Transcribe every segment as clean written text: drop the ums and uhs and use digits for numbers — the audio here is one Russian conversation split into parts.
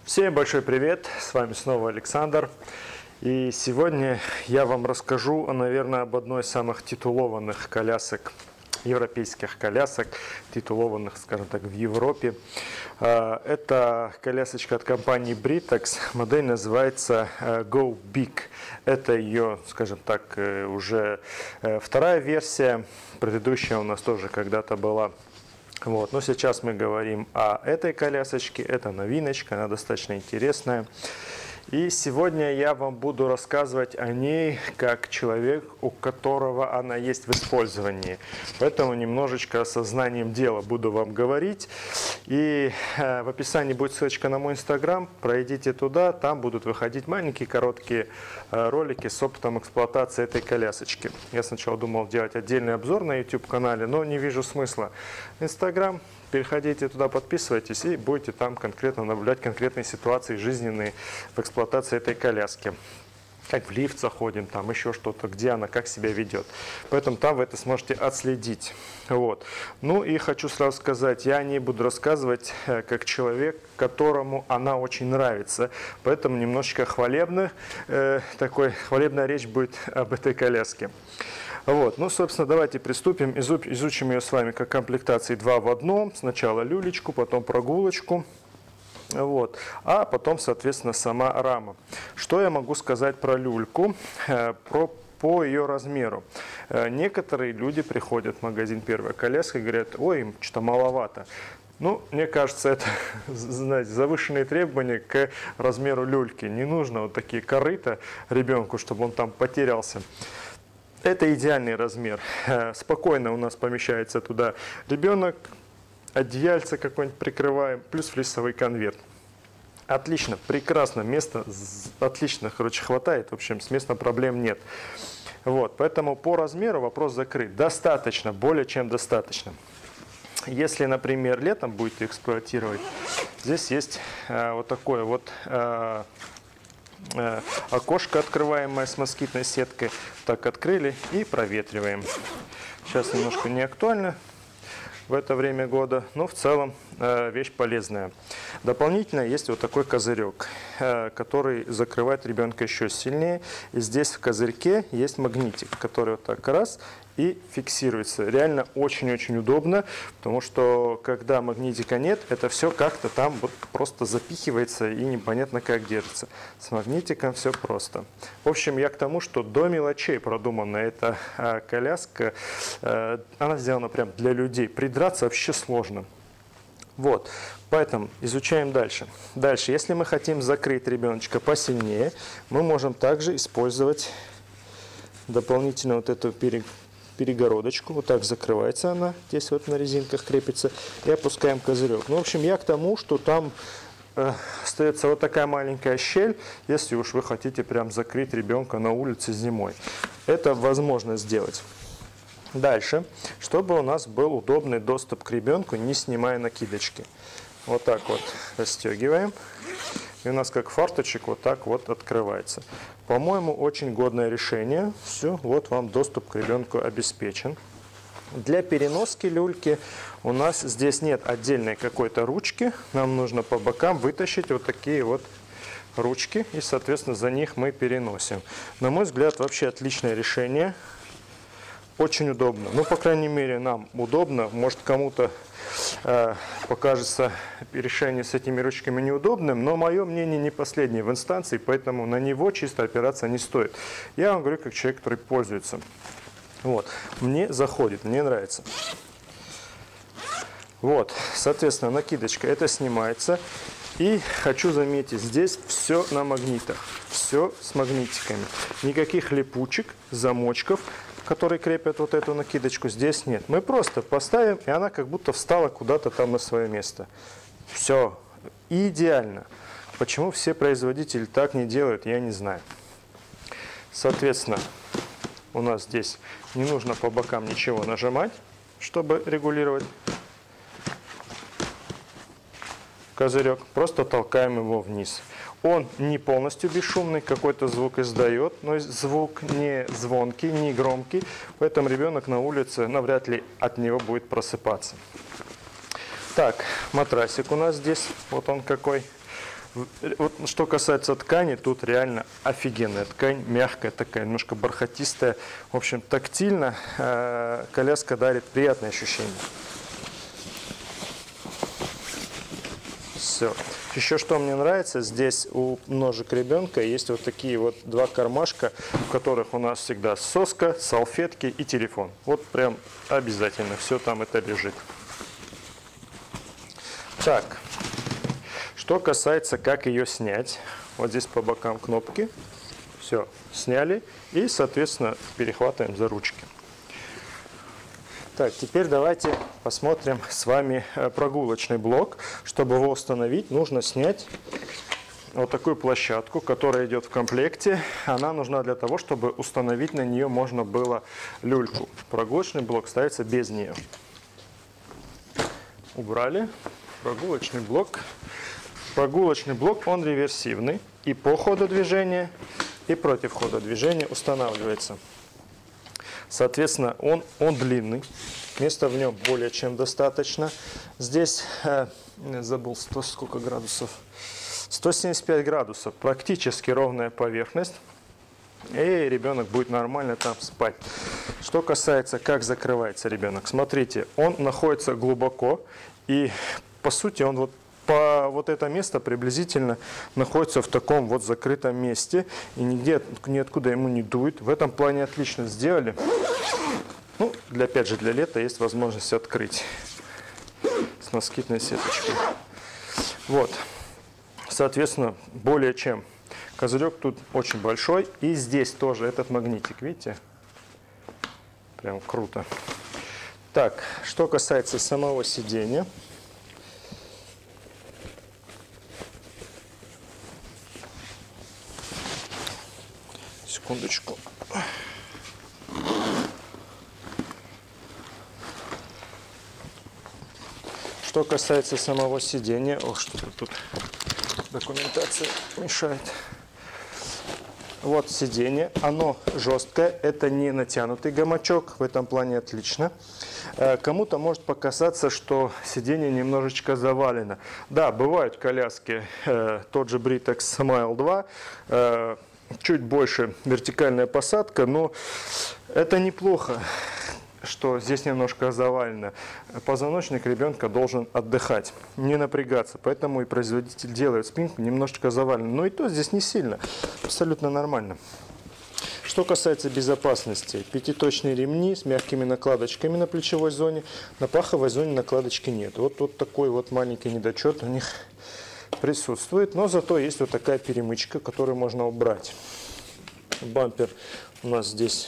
Всем большой привет, с вами снова Александр. И сегодня я вам расскажу, наверное, об одной из самых титулованных колясок, европейских колясок, титулованных, скажем так, в Европе. Это колясочка от компании Britax, модель называется Go Big. Это ее, скажем так, уже вторая версия, предыдущая у нас тоже когда-то была. Вот. Но сейчас мы говорим о этой колясочке, это новиночка, она достаточно интересная. И сегодня я вам буду рассказывать о ней как человек, у которого она есть в использовании. Поэтому немножечко сознанием дела буду вам говорить. И в описании будет ссылочка на мой инстаграм, пройдите туда, там будут выходить маленькие короткие ролики с опытом эксплуатации этой колясочки. Я сначала думал делать отдельный обзор на YouTube-канале, но не вижу смысла. Инстаграм. Переходите туда, подписывайтесь и будете там конкретно наблюдать конкретные ситуации жизненные в эксплуатации этой коляски. Как в лифт заходим, там еще что-то, где она, как себя ведет. Поэтому там вы это сможете отследить. Вот. Ну и хочу сразу сказать, я о ней буду рассказывать как человек, которому она очень нравится. Поэтому немножечко хвалебная речь будет об этой коляске. Вот. Ну, собственно, давайте приступим, изучим ее с вами как комплектации 2 в 1. Сначала люлечку, потом прогулочку. Вот. А потом, соответственно, сама рама. Что я могу сказать про люльку, по ее размеру? Некоторые люди приходят в магазин «Первая коляска» и говорят: ой, им что-то маловато. Ну, мне кажется, это, знаете, завышенные требования к размеру люльки. Не нужно вот такие корыта ребенку, чтобы он там потерялся. Это идеальный размер. Спокойно у нас помещается туда ребенок, одеяльце какое-нибудь прикрываем, плюс флисовый конверт. Отлично, прекрасно, места отлично, хватает, в общем, с местом проблем нет. Вот, поэтому по размеру вопрос закрыт. Достаточно, более чем достаточно. Если, например, летом будете эксплуатировать, здесь есть вот такое вот окошко, открываемое с москитной сеткой. Так, открыли и проветриваем. Сейчас немножко не актуально в это время года, но в целом вещь полезная. Дополнительно есть вот такой козырек, который закрывает ребенка еще сильнее. И здесь в козырьке есть магнитик, который вот так раз и фиксируется. Реально очень-очень удобно, потому что когда магнитика нет, это все как-то там вот просто запихивается и непонятно как держится. С магнитиком все просто. В общем, я к тому, что до мелочей продумана эта коляска. Она сделана прям для людей. Придраться вообще сложно. Вот, поэтому изучаем дальше. Дальше, если мы хотим закрыть ребеночка посильнее, мы можем также использовать дополнительно вот эту перегородочку. Вот так закрывается она, здесь вот на резинках крепится, и опускаем козырек. Ну, в общем, я к тому, что там остается вот такая маленькая щель, если уж вы хотите прям закрыть ребенка на улице зимой. Это возможно сделать. Дальше, чтобы у нас был удобный доступ к ребенку, не снимая накидочки. Вот так вот расстегиваем. И у нас как фарточек вот так вот открывается. По-моему, очень годное решение. Все, вот вам доступ к ребенку обеспечен. Для переноски люльки у нас здесь нет отдельной какой-то ручки. Нам нужно по бокам вытащить вот такие вот ручки. И, соответственно, за них мы переносим. На мой взгляд, вообще отличное решение. Очень удобно. Ну, по крайней мере, нам удобно. Может, кому-то покажется решение с этими ручками неудобным, но мое мнение не последнее в инстанции, поэтому на него чисто опираться не стоит. Я вам говорю как человек, который пользуется. Вот. Мне заходит, мне нравится. Вот, соответственно, накидочка это снимается. И хочу заметить, здесь все на магнитах, все с магнитиками. Никаких липучек, замочков, которые крепят вот эту накидочку, здесь нет. Мы просто поставим, и она как будто встала куда-то там на свое место. Все, идеально. Почему все производители так не делают, я не знаю. Соответственно, у нас здесь не нужно по бокам ничего нажимать, чтобы регулировать козырек. Просто толкаем его вниз. Он не полностью бесшумный, какой-то звук издает, но звук не звонкий, не громкий, поэтому ребенок на улице навряд ли от него будет просыпаться. Так, матрасик у нас здесь, вот он какой. Вот что касается ткани, тут реально офигенная ткань, мягкая такая, немножко бархатистая. В общем, тактильно коляска дарит приятные ощущения. Все. Еще что мне нравится, здесь у ножек ребенка есть вот такие вот два кармашка, в которых у нас всегда соска, салфетки и телефон. Вот прям обязательно все там это лежит. Так, что касается, как ее снять. Вот здесь по бокам кнопки. Все, сняли и, соответственно, перехватываем за ручки. Так, теперь давайте посмотрим с вами прогулочный блок. Чтобы его установить, нужно снять вот такую площадку, которая идет в комплекте. Она нужна для того, чтобы установить на нее можно было люльку. Прогулочный блок ставится без нее. Убрали. Прогулочный блок. Прогулочный блок, он реверсивный. И по ходу движения, и против хода движения устанавливается. Соответственно, он длинный, места в нем более чем достаточно. Здесь, забыл, сколько градусов, 175 градусов, практически ровная поверхность, и ребенок будет нормально там спать. Что касается, как закрывается ребенок, смотрите, он находится глубоко, и по сути он вот это место приблизительно находится в таком вот закрытом месте, и нигде, ниоткуда ему не дует. В этом плане отлично сделали. Ну, опять же, для лета есть возможность открыть с москитной сеточкой. Вот. Соответственно, более чем. Козырек тут очень большой. И здесь тоже этот магнитик, видите? Прям круто. Так, что касается самого сидения. Секундочку. Что касается самого сидения, ох, что-то тут документация мешает. Вот сиденье, оно жесткое, это не натянутый гамачок, в этом плане отлично. Кому-то может показаться, что сиденье немножечко завалено. Да, бывают коляски, тот же Britax Smile 2, чуть больше вертикальная посадка, но это неплохо, что здесь немножко завалено. Позвоночник ребенка должен отдыхать, не напрягаться, поэтому и производитель делает спинку немножечко заваленной. Но и то здесь не сильно, абсолютно нормально. Что касается безопасности, пятиточные ремни с мягкими накладочками на плечевой зоне, на паховой зоне накладочки нет. Вот такой вот маленький недочет у них присутствует, но зато есть вот такая перемычка, которую можно убрать. Бампер у нас здесь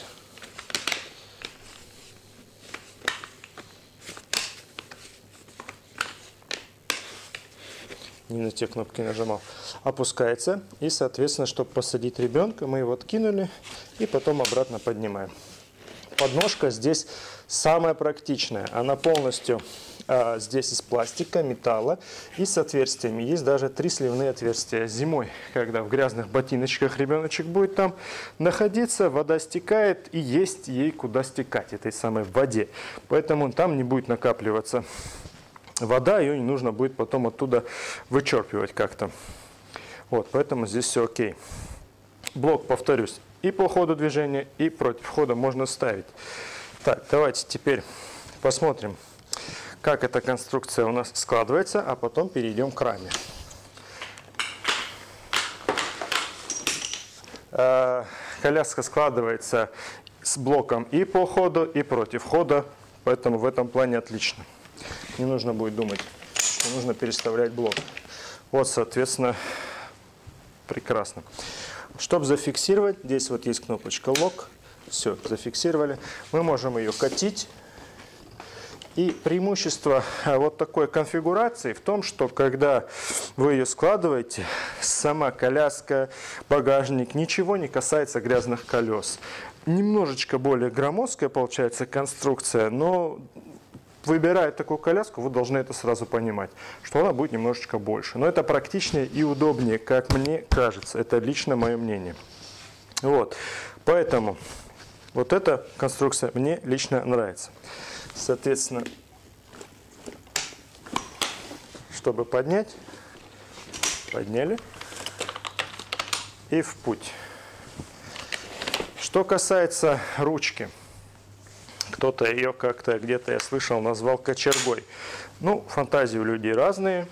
не на те кнопки нажимал, опускается, и, соответственно, чтобы посадить ребенка, мы его откинули и потом обратно поднимаем. Подножка здесь самая практичная, она полностью здесь из пластика, металла и с отверстиями. Есть даже 3 сливные отверстия. Зимой, когда в грязных ботиночках ребеночек будет там находиться, вода стекает, и есть ей куда стекать, этой самой воде. Поэтому там не будет накапливаться вода, ее не нужно будет потом оттуда вычерпывать как-то. Вот, поэтому здесь все окей. Блок, повторюсь, и по ходу движения, и против хода можно ставить. Так, давайте теперь посмотрим, как эта конструкция у нас складывается, а потом перейдем к раме. Коляска складывается с блоком и по ходу, и против хода, поэтому в этом плане отлично. Не нужно будет думать, что нужно переставлять блок. Вот, соответственно, прекрасно. Чтобы зафиксировать, здесь вот есть кнопочка «Лок». Все, зафиксировали. Мы можем ее катить. И преимущество вот такой конфигурации в том, что когда вы ее складываете, сама коляска, багажник, ничего не касается грязных колес. Немножечко более громоздкая получается конструкция, но выбирая такую коляску, вы должны это сразу понимать, что она будет немножечко больше. Но это практичнее и удобнее, как мне кажется. Это лично мое мнение. Вот. Поэтому вот эта конструкция мне лично нравится. Соответственно, чтобы поднять, Подняли. И в путь. Что касается ручки. Кто-то ее как-то где-то, я слышал, назвал кочергой. Ну, фантазии у людей разные.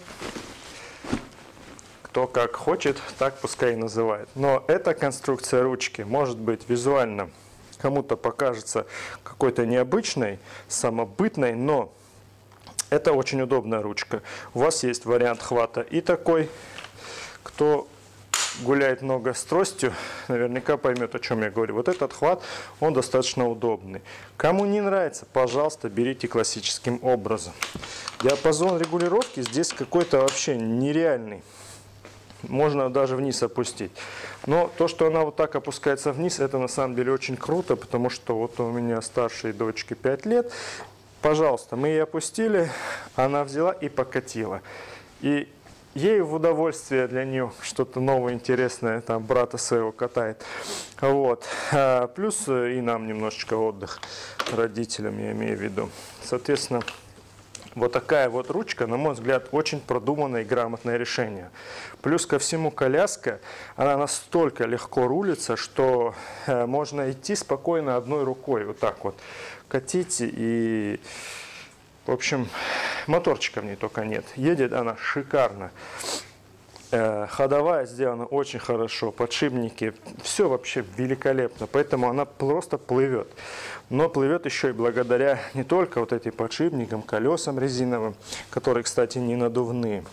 Кто как хочет, так пускай и называет. Но эта конструкция ручки может быть визуально кому-то покажется какой-то необычной, самобытной, но это очень удобная ручка. У вас есть вариант хвата и такой. Кто гуляет много с тростью, наверняка поймет, о чем я говорю. Вот этот хват, он достаточно удобный. Кому не нравится, пожалуйста, берите классическим образом. Диапазон регулировки здесь какой-то вообще нереальный. Можно даже вниз опустить. Но то, что она вот так опускается вниз, это на самом деле очень круто, потому что вот у меня старшей дочке 5 лет. Пожалуйста, мы ее опустили, она взяла и покатила. И ей в удовольствие, для нее что-то новое, интересное, там брата своего катает. Вот. Плюс и нам немножечко отдых, родителям я имею в виду. Соответственно, вот такая вот ручка, на мой взгляд, очень продуманное и грамотное решение. Плюс ко всему коляска, она настолько легко рулится, что можно идти спокойно одной рукой, вот так вот, катить и, в общем, моторчика в ней только нет. Едет она шикарно. Ходовая сделана очень хорошо, подшипники, все вообще великолепно, поэтому она просто плывет. Но плывет еще и благодаря не только вот этим подшипникам, колесам резиновым, которые, кстати, не надувные.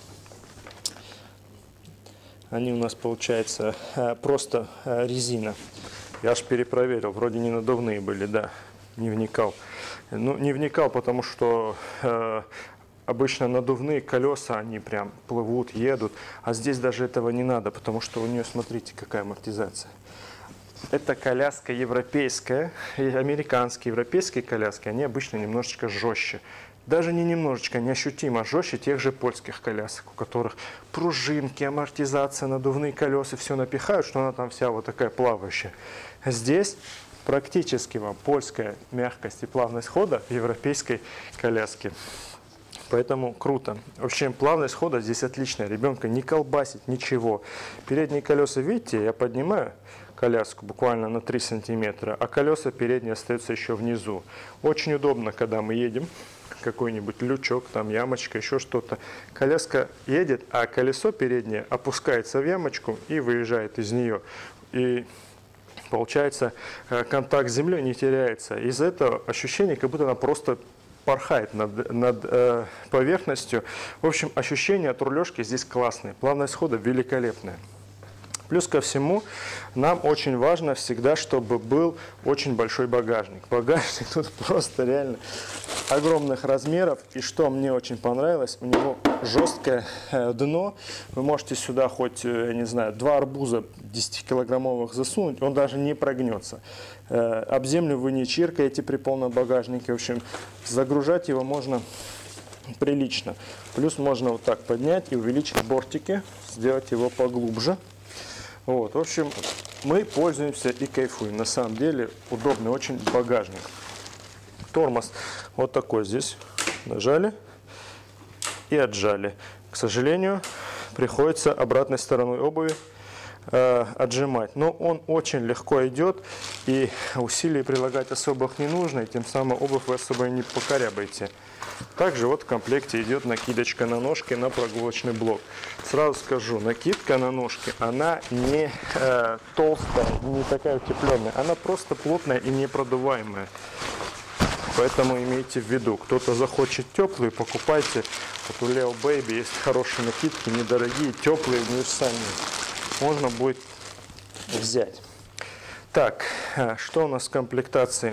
Они у нас, получается, просто резина. Я аж перепроверил, вроде не надувные были, да, не вникал. Ну, не вникал, потому что обычно надувные колеса, они прям плывут, едут, а здесь даже этого не надо, потому что у нее, смотрите, какая амортизация. Это коляска европейская, и американские, европейские коляски, они обычно немножечко жестче. Даже не немножечко, неощутимо жестче тех же польских колясок, у которых пружинки, амортизация, надувные колеса, все напихают, что она там вся вот такая плавающая. Здесь практически вам польская мягкость и плавность хода в европейской коляске. Поэтому круто. В общем, плавность хода здесь отличная. Ребенка не колбасит, ничего. Передние колеса, видите, я поднимаю коляску буквально на 3 сантиметра, а колеса передние остаются еще внизу. Очень удобно, когда мы едем, какой-нибудь лючок, там ямочка, еще что-то. Коляска едет, а колесо переднее опускается в ямочку и выезжает из нее. И получается, контакт с землей не теряется. Из-за этого ощущение, как будто она просто порхает над поверхностью. В общем, ощущение от рулежки здесь классное. Плавность хода великолепная. Плюс ко всему, нам очень важно всегда, чтобы был очень большой багажник. Багажник тут просто реально огромных размеров. И что мне очень понравилось, у него жесткое дно. Вы можете сюда хоть, я не знаю, 2 арбуза 10-килограммовых засунуть, он даже не прогнется. Об землю вы не чиркаете при полном багажнике. В общем, загружать его можно прилично. Плюс можно вот так поднять и увеличить бортики, сделать его поглубже. Вот, в общем, мы пользуемся и кайфуем. На самом деле удобный очень багажник. Тормоз вот такой здесь. Нажали и отжали. К сожалению, приходится обратной стороной обуви отжимать. Но он очень легко идет, и усилий прилагать особых не нужно, и тем самым обувь вы особо не покорябаете. Также вот в комплекте идет накидочка на ножки на прогулочный блок. Сразу скажу, накидка на ножки, она не толстая, не такая утепленная, она просто плотная и непродуваемая. Поэтому имейте в виду, кто-то захочет теплые, покупайте. Вот у Leo Baby есть хорошие накидки, недорогие, теплые, универсальные. Можно будет взять. Так, что у нас в комплектации?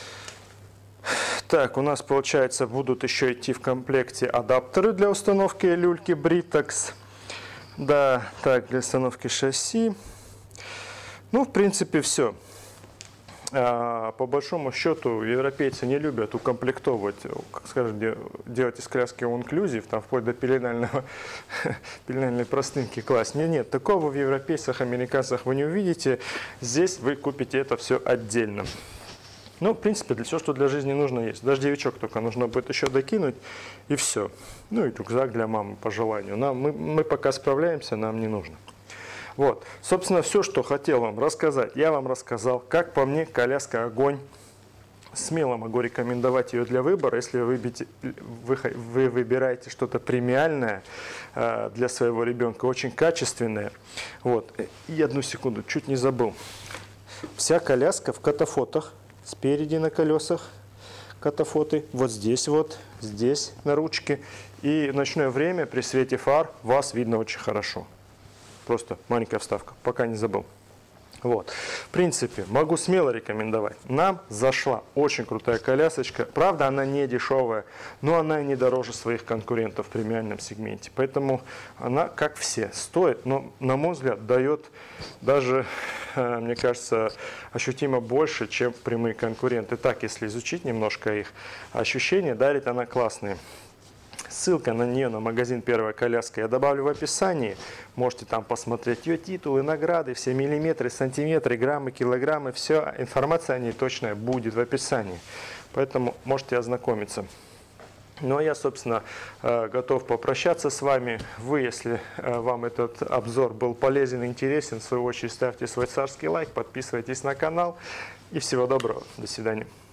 Так, у нас, получается, будут еще идти в комплекте адаптеры для установки люльки Britax. Да, так, для установки шасси. Ну, в принципе, все. По большому счету, европейцы не любят укомплектовывать, как скажем, делать из коляски all-inclusive, там вплоть до пеленальной простынки класть. Нет, такого в европейцах, американцах вы не увидите. Здесь вы купите это все отдельно. Ну, в принципе, для всего, что для жизни нужно, есть. Дождевичок только нужно будет еще докинуть, и все. Ну, и рюкзак для мамы по желанию. Мы пока справляемся, нам не нужно. Вот. Собственно, все, что хотел вам рассказать, я вам рассказал. Как по мне, коляска огонь. Смело могу рекомендовать ее для выбора, если вы выбираете что-то премиальное для своего ребенка, очень качественное. Вот. И одну секунду, чуть не забыл. Вся коляска в катафотах, спереди на колесах катафоты, вот здесь на ручке. И в ночное время при свете фар вас видно очень хорошо. Просто маленькая вставка, пока не забыл. Вот. В принципе, могу смело рекомендовать. Нам зашла очень крутая колясочка. Правда, она не дешевая, но она и не дороже своих конкурентов в премиальном сегменте. Поэтому она, как все, стоит, но, на мой взгляд, дает даже, мне кажется, ощутимо больше, чем прямые конкуренты. Так, если изучить немножко их ощущения, дарит она классные. Ссылка на нее, на магазин «Первая коляска» я добавлю в описании. Можете там посмотреть ее титулы, награды, все миллиметры, сантиметры, граммы, килограммы. Все, информация о ней точная будет в описании. Поэтому можете ознакомиться. Ну а я, собственно, готов попрощаться с вами. Вы, если вам этот обзор был полезен и интересен, в свою очередь ставьте свой царский лайк, подписывайтесь на канал. И всего доброго. До свидания.